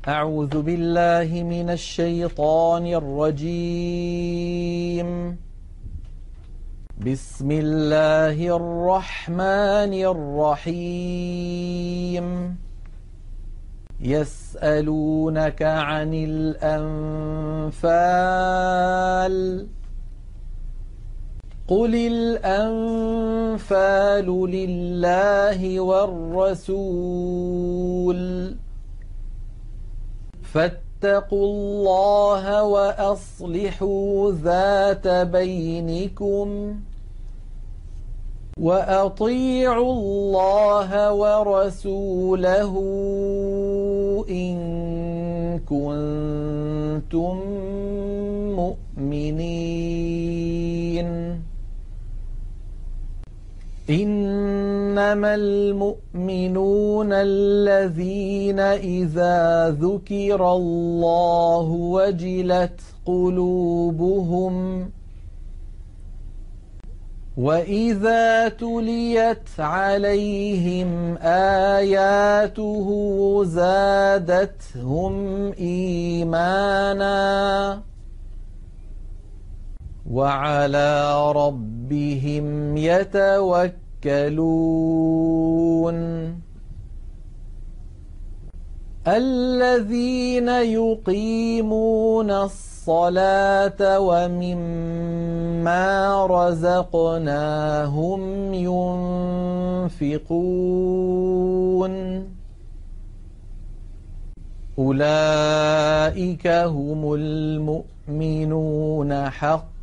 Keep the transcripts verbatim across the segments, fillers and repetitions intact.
أعوذ بالله من الشيطان الرجيم. بسم الله الرحمن الرحيم. يسألونك عن الأنفال قل الأنفال لله والرسول فاتقوا الله وأصلحوا ذات بينكم وأطيعوا الله ورسوله إن كنتم مؤمنين. إنما المؤمنون الذين إذا ذكر الله وجلت قلوبهم وإذا تليت عليهم آياته زادتهم إيمانا وعلى ربهم يتوكلون. الذين يقيمون الصلاة ومما رزقناهم ينفقون أولئك هم المؤمنون حقا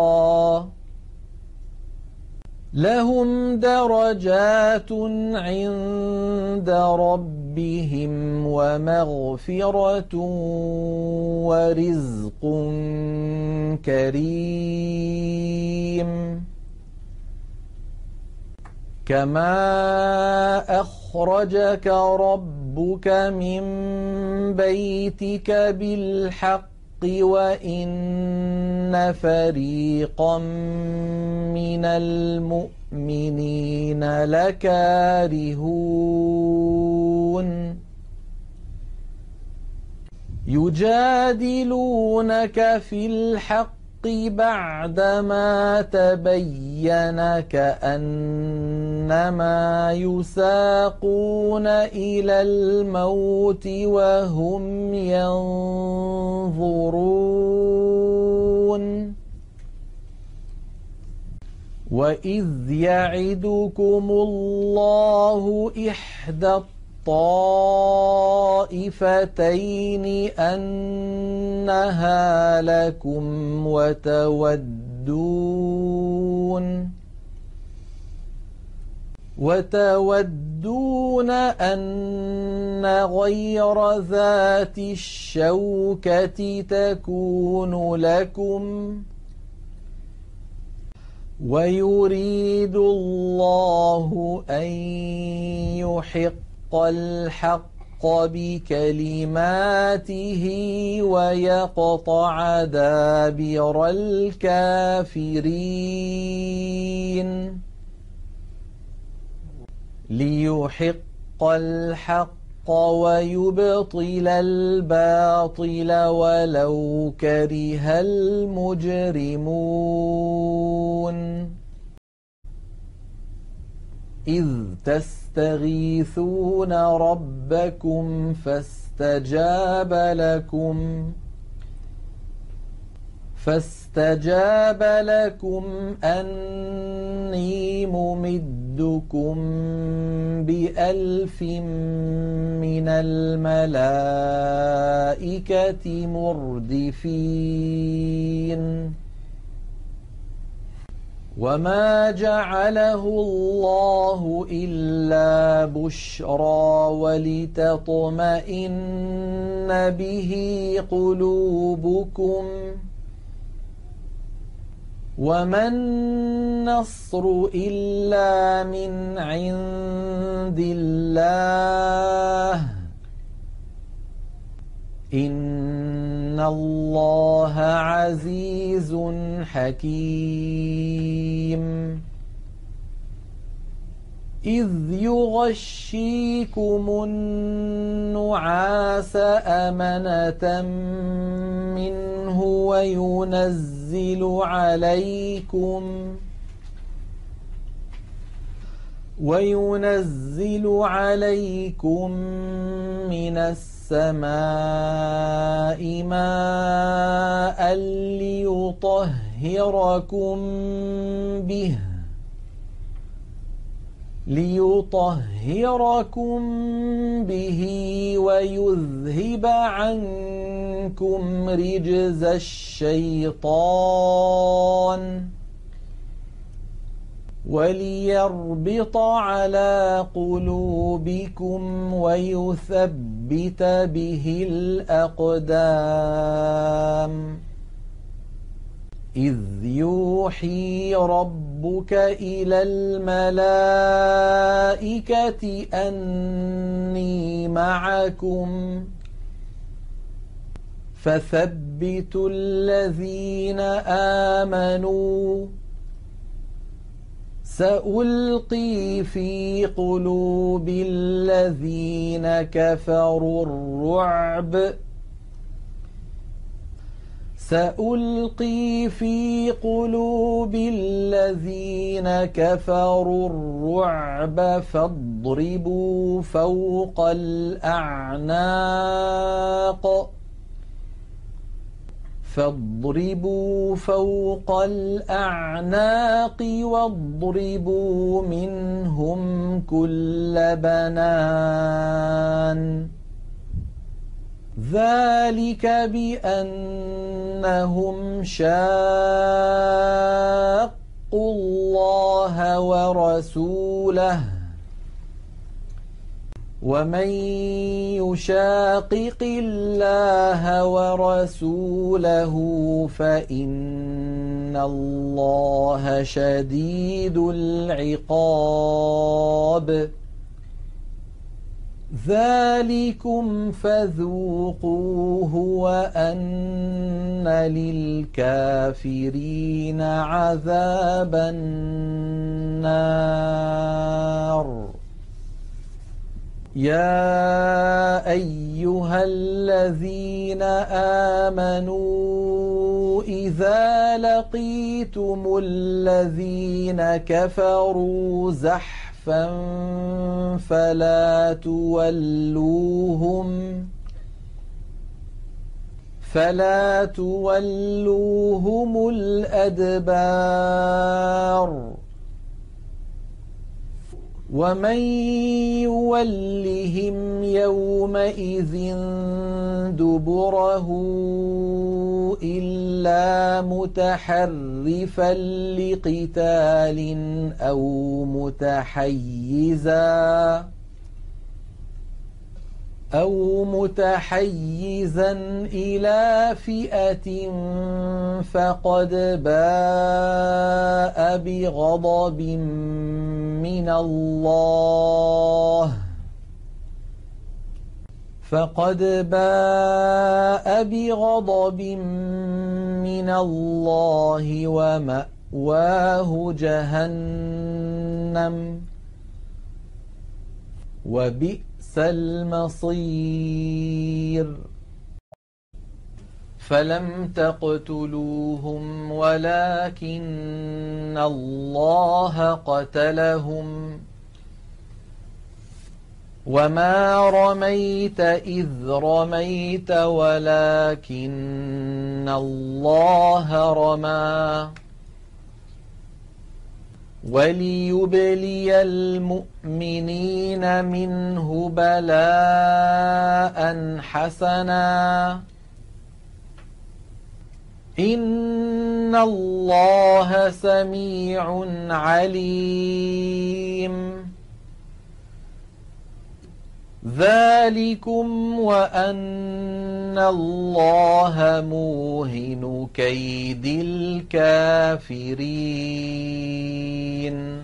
لهم درجات عند ربهم ومغفرة ورزق كريم. كما أخرجك ربك من بيتك بالحق وإن فريقا من المؤمنين لكارهون يجادلونك في الحق بعدما تبين كأنما يساقون إلى الموت وهم ينظرون وإذ يعدكم الله إحدى الطائفتين أنها لكم وتودون وتودون أن غير ذات الشوكة تكون لكم ويريد الله أن يحق الحق بكلماته ويقطع دابر الكافرين ليحق الحق ويبطل الباطل ولو كره المجرمون. إذ تستغيثون ربكم فاستجاب لكم فاستجاب لكم أني ممدكم بألف من الملائكة مردفين. وما جعله الله إلا بشرى ولتطمئن به قلوبكم وما النصر إلا من عند الله إن الله عزيز حكيم. إذ يغشيكم النعاس أمنة منه وينزل عليكم وينزل عليكم من السماء ماء ليطهركم به ليطهركم به ويذهب عنكم رجز الشيطان وليربط على قلوبكم ويثبت به الأقدام إذ يوحي ربك إلى الملائكة أني معكم فثبتوا الذين آمنوا سألقي في قلوب الذين كفروا الرعب سألقي في قلوب الذين كفروا الرعب فاضربوا فوق الأعناق فاضربوا فوق الأعناق واضربوا منهم كل بنان ذلك بأنهم شاقوا الله ورسوله ومن يشاقق الله ورسوله فإن الله شديد العقاب ذلكم فذوقوه وأن للكافرين عذاب النار يا أيها الذين آمنوا إذا لقيتم الذين كفروا زحفا فلا تولوهم فلا تولوهم الأدبار ومن يولهم يومئذ دبره إلا متحرفا لقتال أو متحيزا أو متحيزا إلى فئة فقد باء بغضب من الله فقد باء بغضب من الله ومأواه جهنم وبئس المصير فلم تقتلوهم ولكن الله قتلهم وما رميت إذ رميت ولكن الله رمى وليبلي المؤمنين منه بلاء حسنا إن الله سميع عليم ذلكم وأن الله موهن كيد الكافرين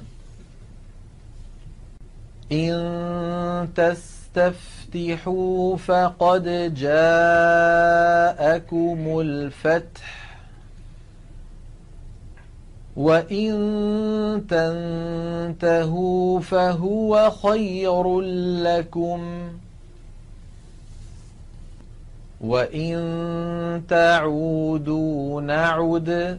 إن تستفتحوا فقد جاءكم الفتح وإن تنتهوا فهو خير لكم وإن تعودوا نعد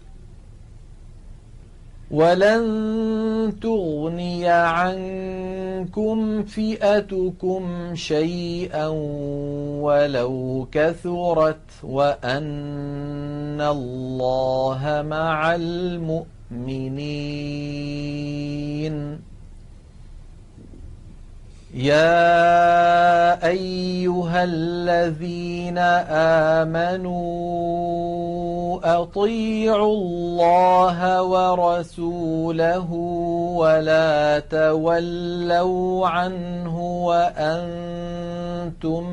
ولن تغني عنكم فئتكم شيئا ولو كثرت وأن الله مع المؤمنين يا أيها الذين آمنوا أطيعوا الله ورسوله ولا تولوا عنه وأنتم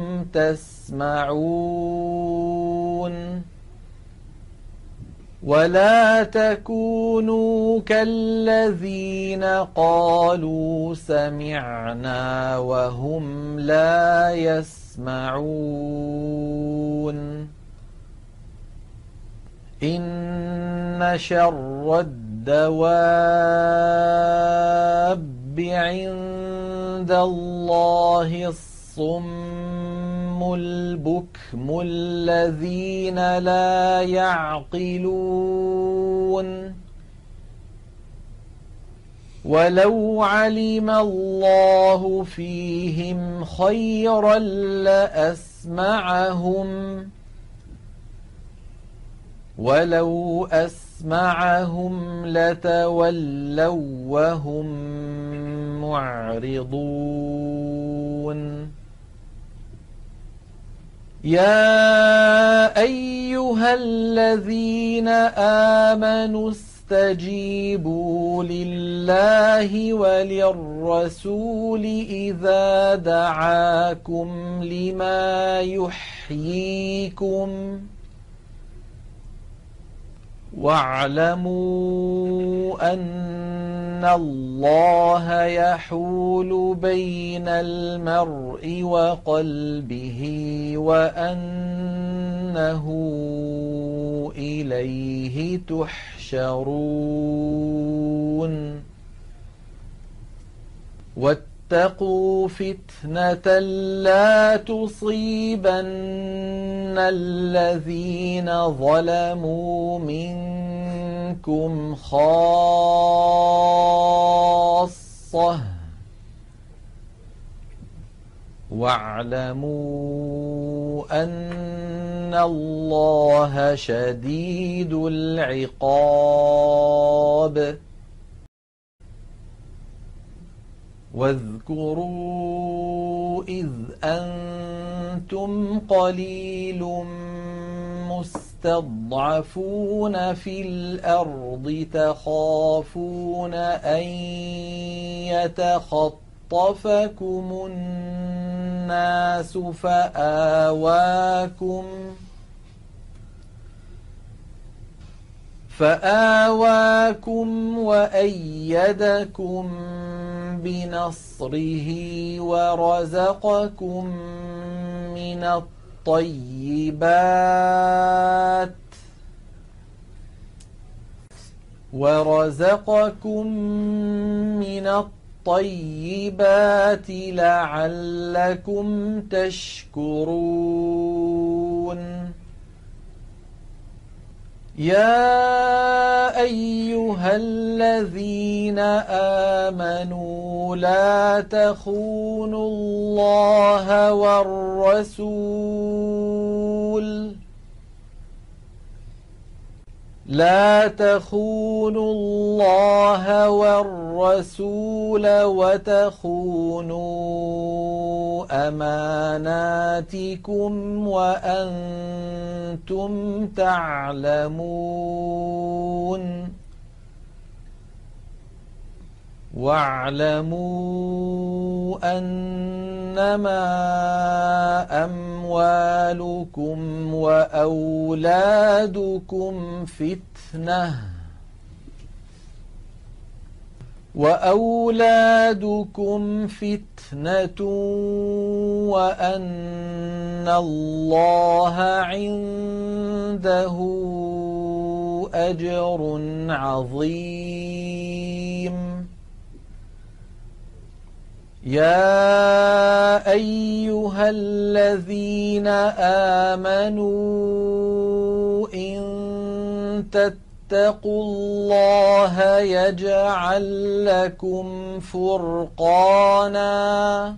تسمعون ولا تكونوا كالذين قالوا سمعنا وهم لا يسمعون إن شر الدواب عند الله الصم البكم الذين لا يعقلون ولو علم الله فيهم خيرا لأسمعهم ولو أسمعهم لتولوا وهم معرضون يا أيها الذين آمنوا استجيبوا لله وللرسول إذا دعاكم لما يحييكم واعلموا أن الله يحول بين المرء وقلبه وأنه إليه تحشرون واتقوا فتنة لا تصيبن الذين ظلموا منكم خاصة واعلموا أن الله شديد العقاب واذكروا إذ أنتم قليل مستضعفون في الأرض تخافون أن يتخطفكم الناس فآواكم فآواكم وأيدكم بنصره ورزقكم من الطيبات ورزقكم من الطيبات لعلكم تشكرون يا أيها الذين آمنوا لا تخونوا الله والرسول لا تخونوا الله والرسول وتخونوا أماناتكم وأنتم تعلمون واعلموا أنما أموالكم وأولادكم فتنة وأولادكم فتنة وأن الله عنده أجر عظيم. يا أيها الذين آمنوا إن تتقوا الله يجعل لكم فرقانا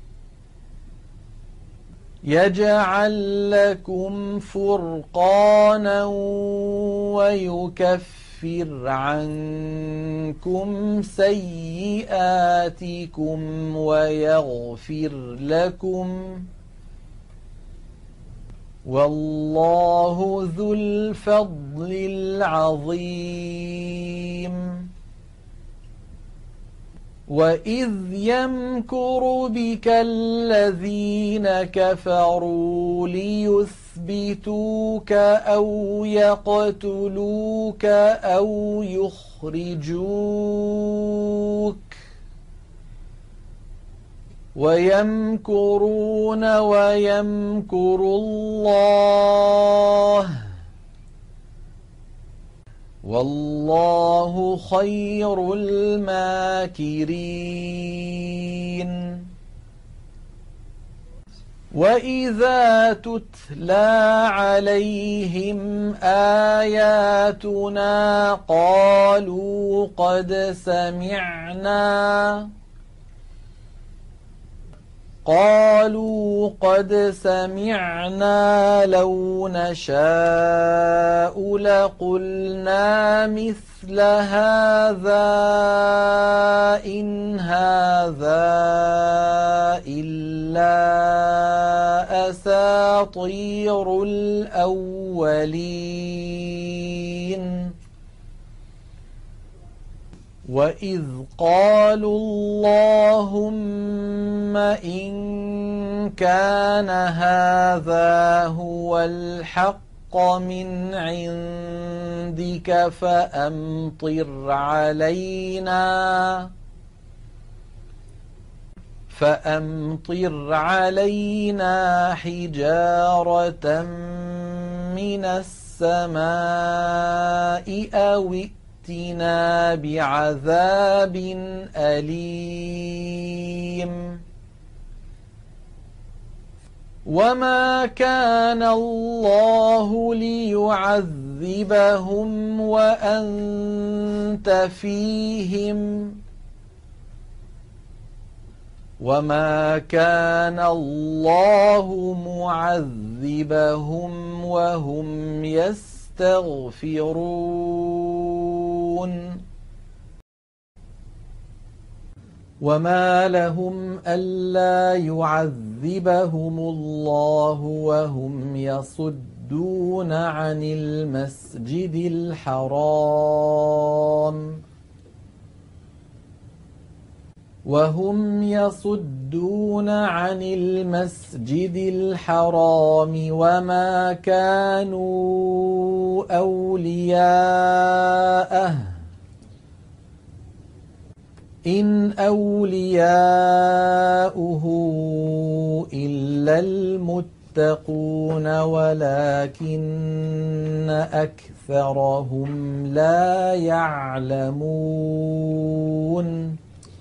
يجعل لكم فرقانا ويكفر عنكم سيئاتكم ويغفر لكم والله ذو الفضل العظيم. وإذ يمكر بك الذين كفروا ليثبتوك أو يقتلوك أو يخرجوك ويمكرون ويمكر الله والله خير الماكرين. وإذا تتلى عليهم آياتنا قالوا قد سمعنا قالوا قد سمعنا لو نشاء لقلنا مثل هذا إن هذا إلا أساطير الأولين. وإذ قالوا اللهم إن كان هذا هو الحق من عندك فأمطر علينا فأمطر علينا حجارة من السماء أو ائتنا بعذاب أليم. وما كان الله ليعذبهم وأنت فيهم وما كان الله معذبهم وهم يستغفرون. وما لهم ألا يعذبهم الله وهم يصدون عن المسجد الحرام وهم يصدون عن المسجد الحرام وما كانوا أولياءه إن أولياؤه إلا المتقون ولكن أكثرهم لا يعلمون.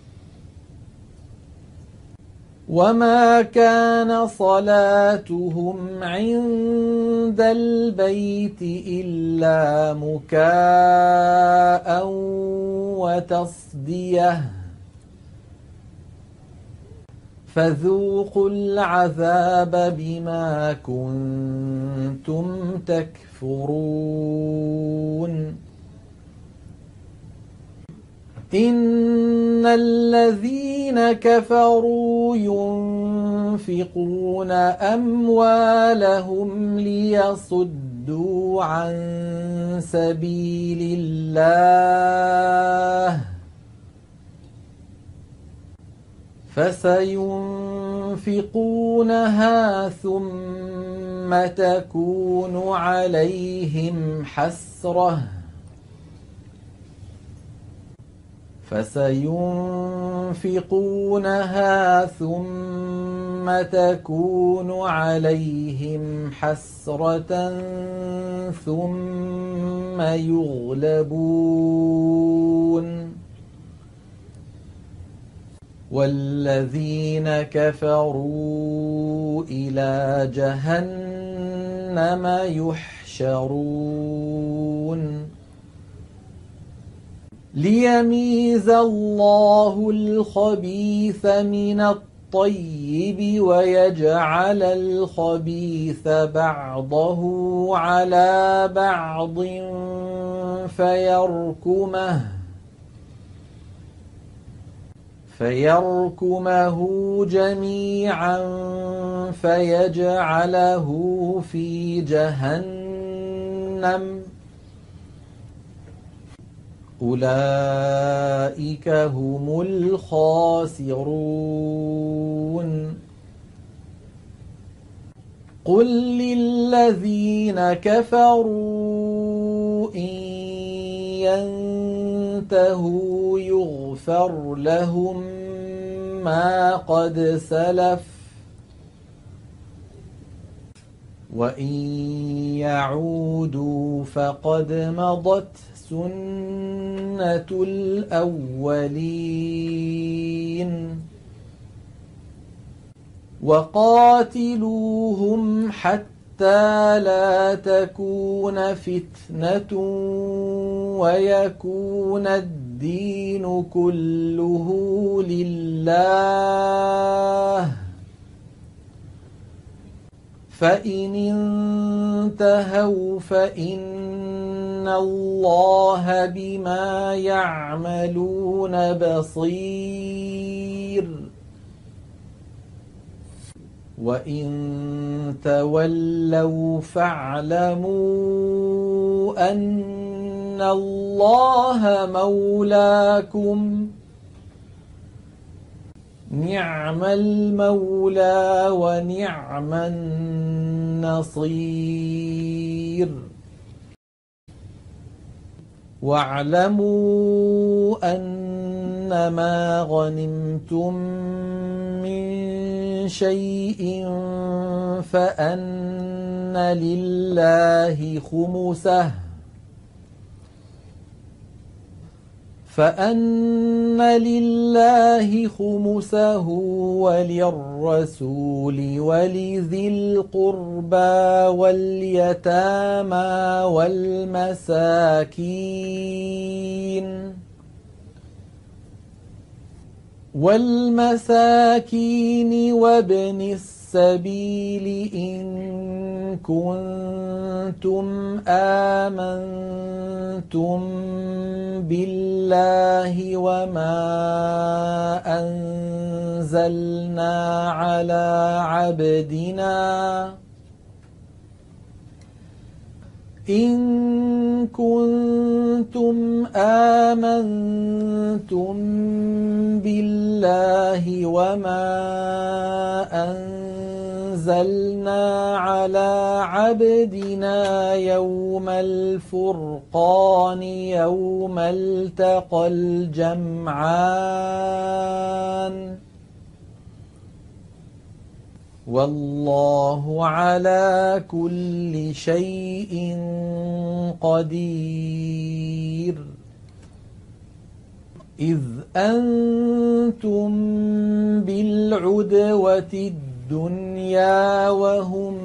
وما كان صلاتهم عند البيت إلا مكاء وتصدية فذوقوا العذاب بما كنتم تكفرون. إن الذين كفروا ينفقون أموالهم ليصدوا عن سبيل الله فسينفقونها ثم تكون عليهم حسرة فسينفقونها ثم تكون عليهم حسرة ثم يغلبون والذين كفروا إلى جهنم يحشرون ليميز الله الخبيث من الطيب ويجعل الخبيث بعضه على بعض فيركمه فيركمه جميعا فيجعله في جهنم أولئك هم الخاسرون قل للذين كفروا إن ينتهوا يغفر لهم ما قد سلف وإن يعودوا فقد مضت سنة الأولين وقاتلوهم حتى لا تكون فتنة ويكون الدين كله لله فإن انتهوا فإن الله بما يعملون بصير وإن تولوا فاعلموا أن الله مولاكم نعم المولى ونعم النصير واعلموا أنما غنمتم من شيء فأن لله خمسه فأن لله خمسه وللرسول ولذي القربى واليتامى والمساكين والمساكين وابن السبيل إن كنتم آمنتم بالله وما أنزلنا على عبدنا إن كنتم آمنتم بالله وما أنزلنا على عبدنا يوم الفرقان يوم التقى الجمعان والله على كل شيء قدير إذ أنتم بالعدوة الدنيا وهم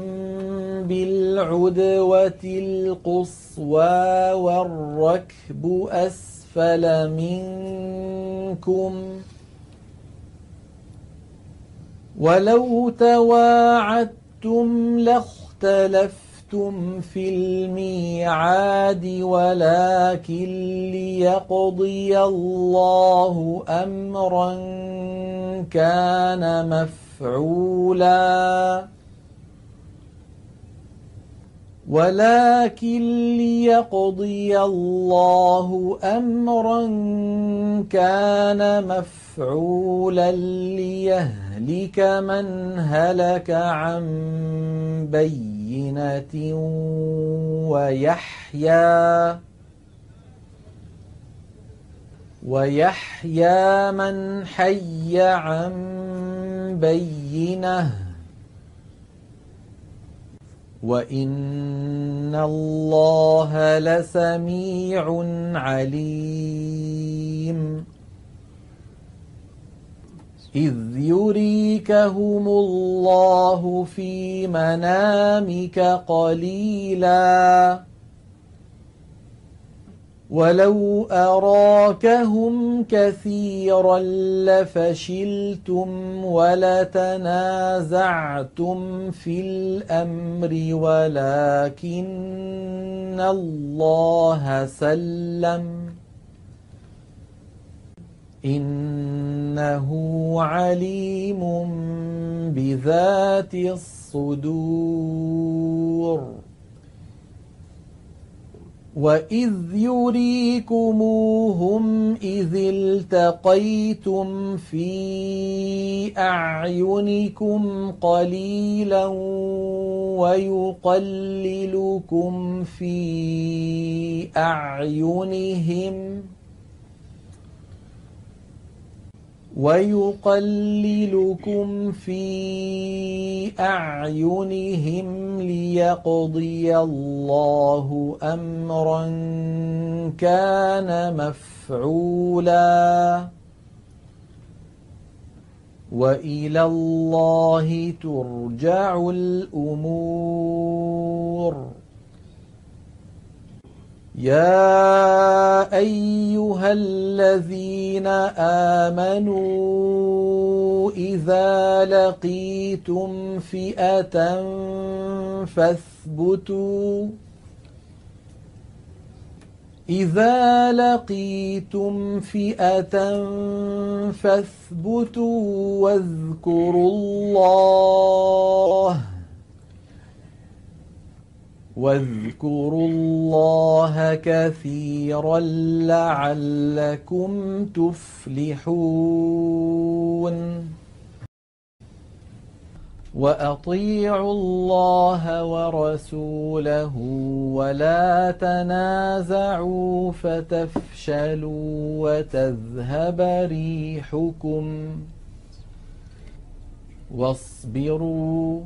بالعدوة القصوى والركب أسفل منكم ولو تواعدتم لاختلفتم في الميعاد ولكن ليقضي الله أمرا كان مفعولا ولكن ليقضي الله أمرا كان مفعولا ليهلك من هلك عن بينة ويحيى ويحيى من حي عن بينه وإن الله لسميع عليم إذ يريكهم الله في منامك قليلا ولو أراكهم كثيرا لفشلتم ولتنازعتم في الأمر ولكن الله سلم إنه عليم بذات الصدور وإذ يريكموهم إذ التقيتم في أعينكم قليلا ويقللكم في أعينهم ويقللكم في أعينهم ليقضي الله أمرا كان مفعولا وإلى الله ترجع الأمور يا أيها الذين آمنوا إذا لقيتم فئة فاثبتوا إذا لقيتم فئة فاثبتوا واذكروا الله واذكروا الله كثيرا لعلكم تفلحون وأطيعوا الله ورسوله ولا تنازعوا فتفشلوا وتذهب ريحكم واصبروا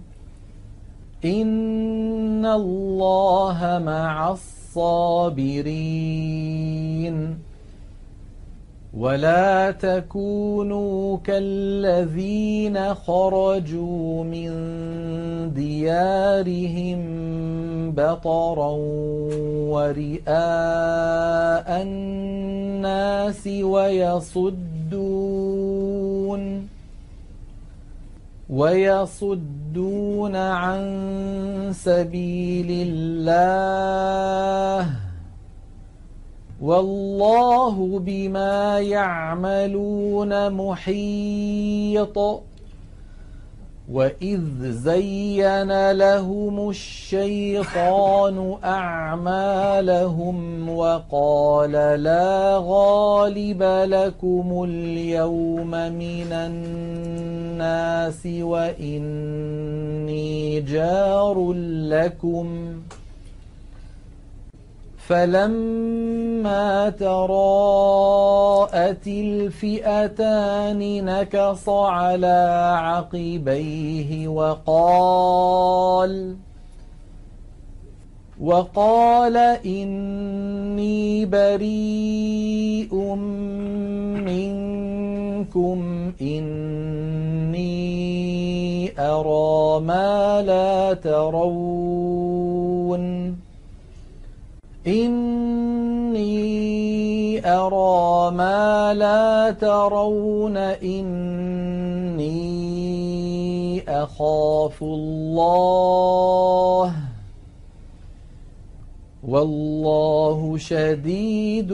إن الله مع الصابرين ولا تكونوا كالذين خرجوا من ديارهم بطرا ورئاء الناس ويصدون ويصدون عن سبيل الله والله بما يعملون محيط وإذ زين لهم الشيطان أعمالهم وقال لا غالب لكم اليوم من الناس وإني جار لكم فلما تراءت الفئتان نكص على عقبيه وقال وقال إني بريء منكم إني أرى ما لا ترون إني أرى ما لا ترون إني أخاف الله والله شديد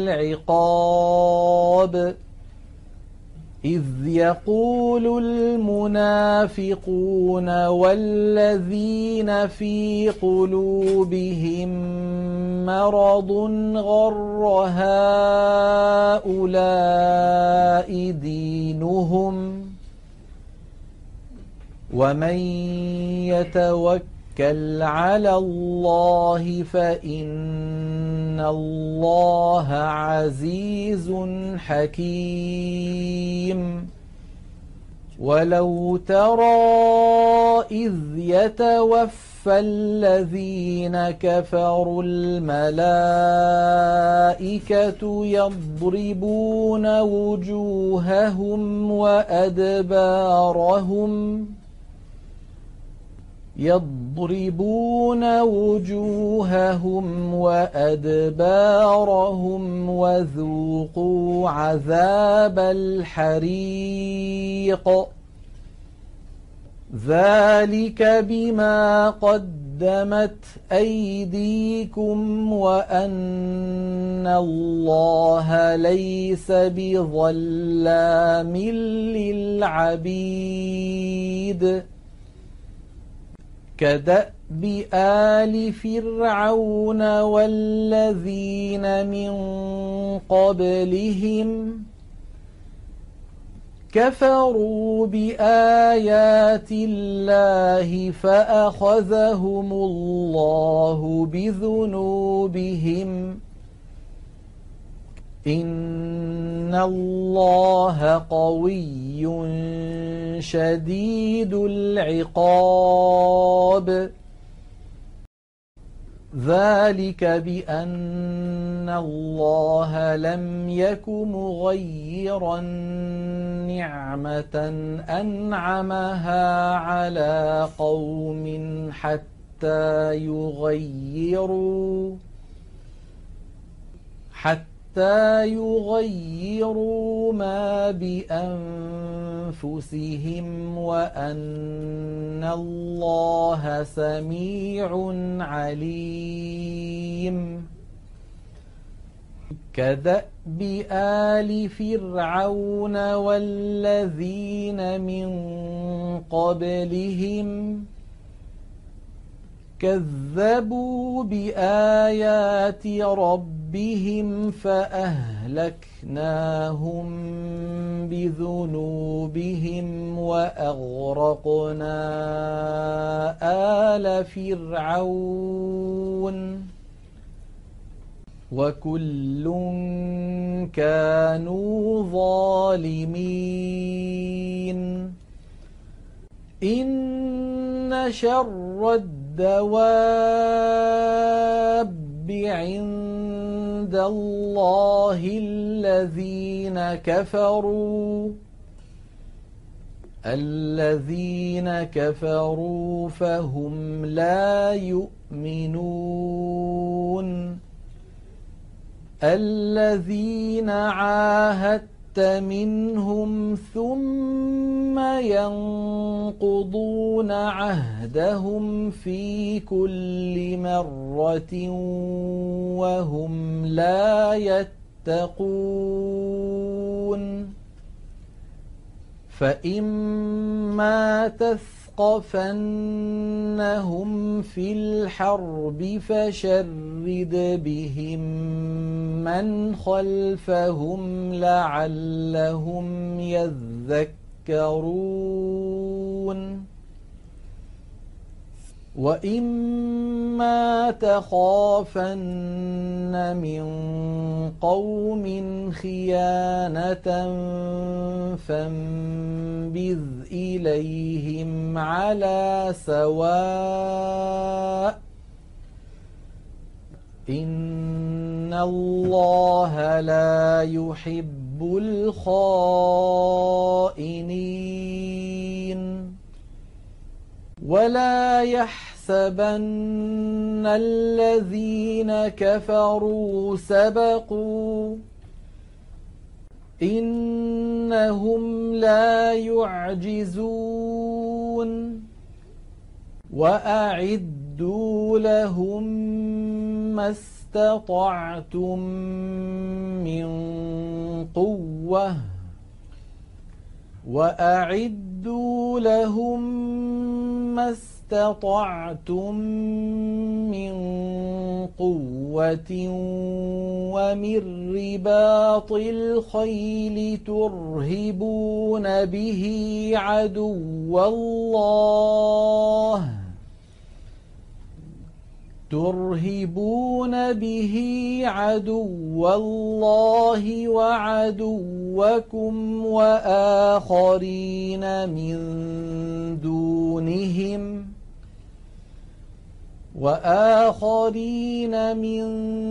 العقاب إذ يقول المنافقون والذين في قلوبهم مرض غر هؤلاء دينهم ومن يتوكل على الله فإن الله عزيز حكيم. ولو ترى إذ يتوفى الذين كفروا الملائكة يضربون وجوههم وأدبارهم يضربون وجوههم وأدبارهم وذوقوا عذاب الحريق ذلك بما قدمت أيديكم وأن الله ليس بظلام للعبيد. كدأب آل فرعون والذين من قبلهم كفروا بآيات الله فأخذهم الله بذنوبهم إن الله قوي شديد العقاب. ذلك بأن الله لم يك مغيرا نعمة أنعمها على قوم حتى يغيروا حتى يغيروا ما بأنفسهم وأن الله سميع عليم. كدأب آل فرعون والذين من قبلهم كذبوا بآيات ربهم فأهلكناهم بذنوبهم وأغرقنا آل فرعون وكل كانوا ظالمين. إن شر الدواب عند الله الذين كفروا الذين كفروا فهم لا يؤمنون. الذين عاهدت منهم ثم ينقضون عهدهم في كل مرة وهم لا يتقون. فإما تثقفنهم في الحرب فشرد بهم من خلفهم لعلهم يذكرون. وإما تخافن من قوم خيانة فانبذ إليهم على سواء إن الله لا يحب الخائنين. ولا يحسبن الذين كفروا سبقوا إنهم لا يعجزون. وأعدوا لهم ما استطعتم من قوة وأعدوا لهم ما استطعتم من قوة ومن رباط الخيل ترهبون به عدو الله ترهبون به عدو الله وعدوكم وآخرين من دونهم وآخرين من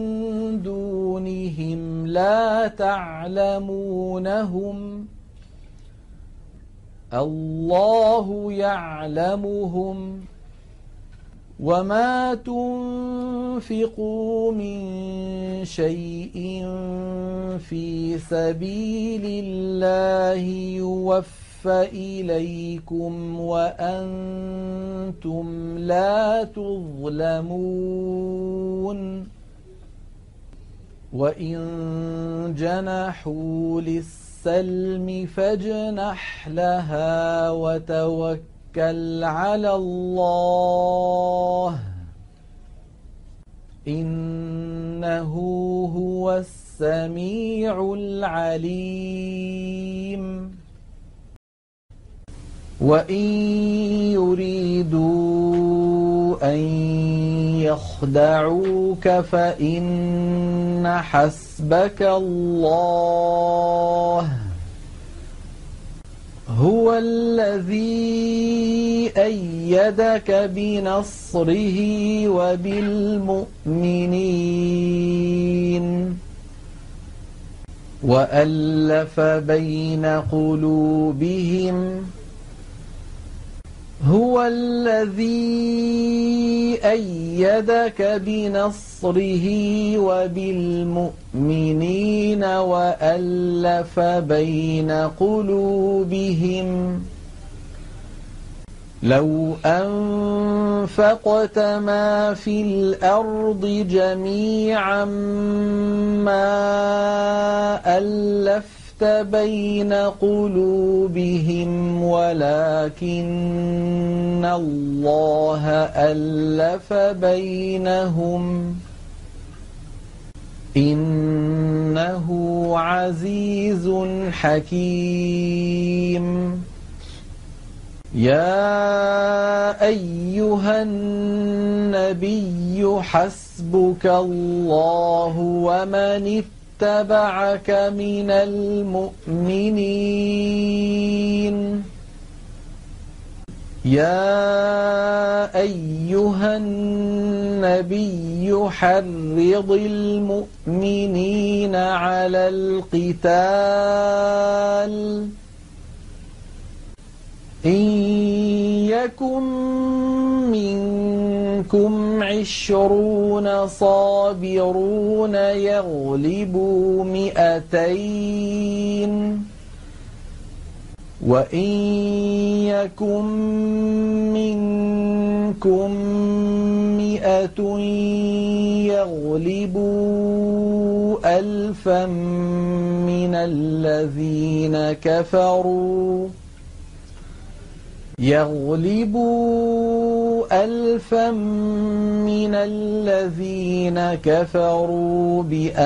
دونهم لا تعلمونهم الله يعلمهم وما تنفقوا من شيء في سبيل الله يوفى إليكم وأنتم لا تظلمون وإن جنحوا للسلم فاجنح لها وتوكل على الله إنه هو السميع العليم وإن يريدوا أن يخدعوك فإن حسبك الله هو الذي أيدك بنصره وبالمؤمنين وألف بين قلوبهم هو الذي أيدك بنصره وبالمؤمنين وألف بين قلوبهم لو أنفقت ما في الأرض جميعا ما ألفت بين قلوبهم ولكن الله ألف بينهم إنه عزيز حكيم يا أيها النبي حسبك الله ومن اتبعك من المؤمنين يا أيها النبي حرض المؤمنين على القتال إن يكن منكم عشرون صابرون يغلبوا مئتين وإن يكن منكم مئة يغلبوا ألفا من الذين كفروا يغلبوا ألفا من الذين كفروا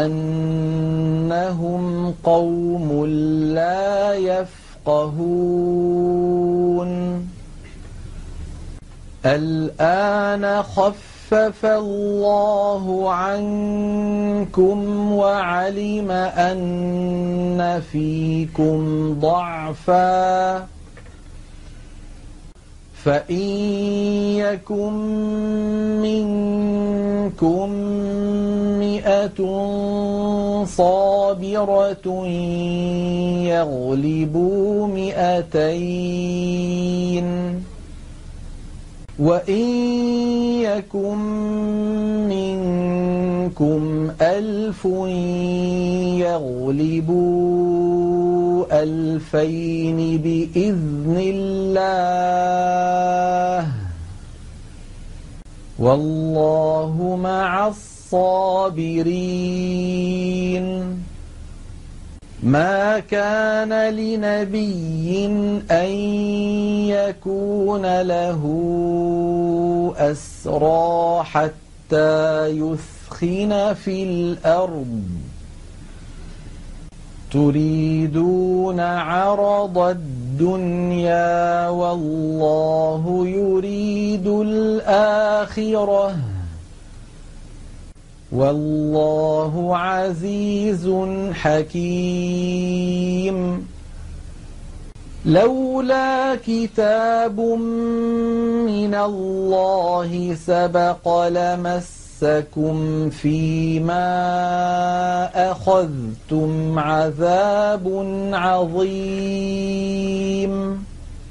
بأنهم قوم لا يفقهون الآن خفف الله عنكم وعلم أن فيكم ضعفا فإن يكن منكم مئة صابرة يغلبوا مئتين وإن يكن منكم ألف يغلبوا ألفين بإذن الله والله مع الصابرين ما كان لنبي أن يكون له أسرى حتى يثخن في الأرض تريدون عرض الدنيا والله يريد الآخرة والله عزيز حكيم. لولا كتاب من الله سبق لمسكم فيما أخذتم عذاب عظيم.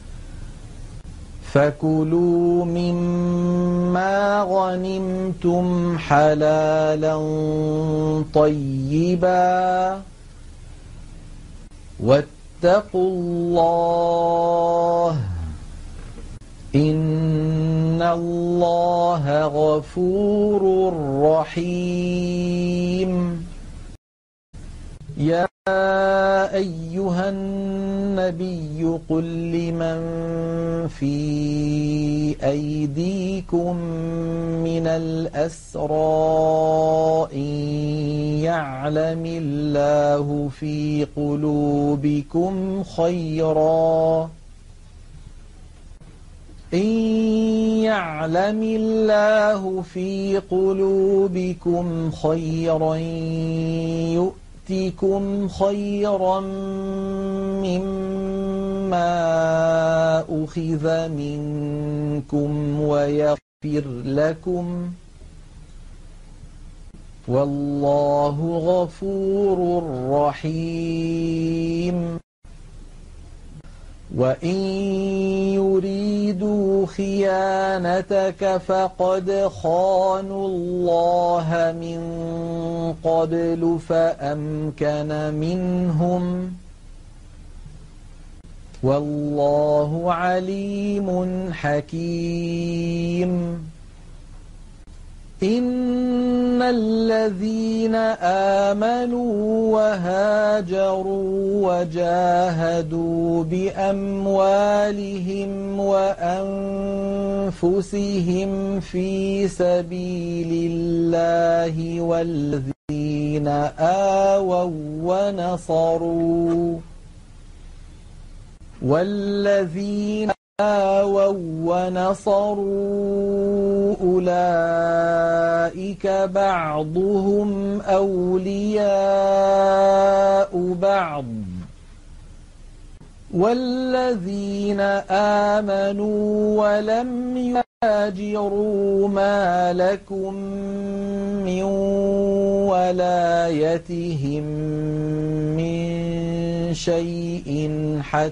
فكلوا مما غنمتم حلالا طيبا واتقوا الله إن الله غفور رحيم. يا أيها النبي قل لمن في أيديكم من الأسرى إن يعلم الله في قلوبكم خيرا إن يعلم الله في قلوبكم خيرا يؤتكم خيرا مما أخذ منكم ويغفر لكم والله غفور رحيم. وإن يريدوا خيانتك فقد خانوا الله من قبل فأمكن منهم والله عليم حكيم. إن الذين آمنوا وهاجروا وجاهدوا بأموالهم وأنفسهم في سبيل الله والذين آووا ونصروا والذين آووا ونصروا أولئك بعضهم أولياء بعض والذين آمنوا ولم يهاجروا ما لكم من ولايتهم من شيء حتى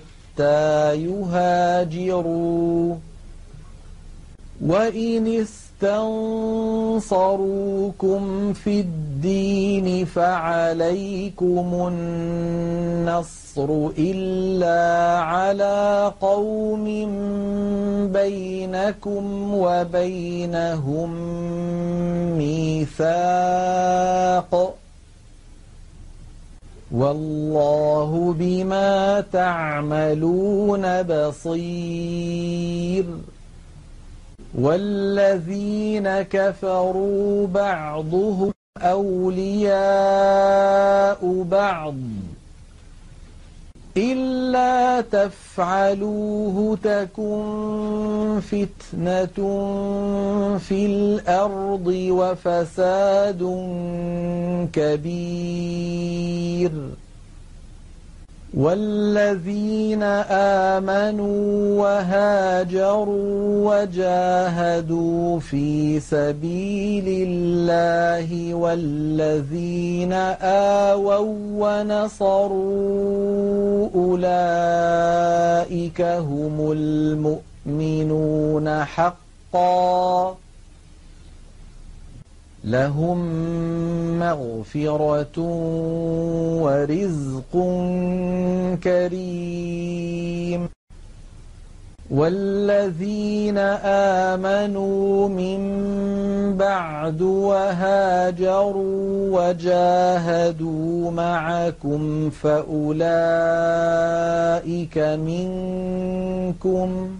يهاجروا وإن استنصروكم في الدين فعليكم النصر إلا على قوم بينكم وبينهم ميثاق والله بما تعملون بصير. والذين كفروا بعضهم أولياء بعض إلا تفعلوه تكن فتنة في الأرض وفساد كبير. والذين آمنوا وهاجروا وجاهدوا في سبيل الله والذين آووا ونصروا أولئك هم المؤمنون حقا لهم مغفرة ورزق كريم. والذين آمنوا من بعد وهاجروا وجاهدوا معكم فأولئك منكم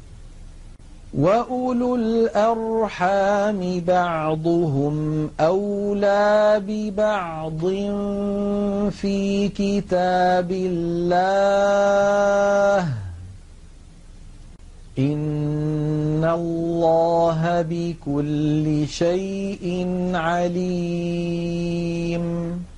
وأولو الأرحام بعضهم أولى ببعض في كتاب الله إن إن الله بكل شيء عليم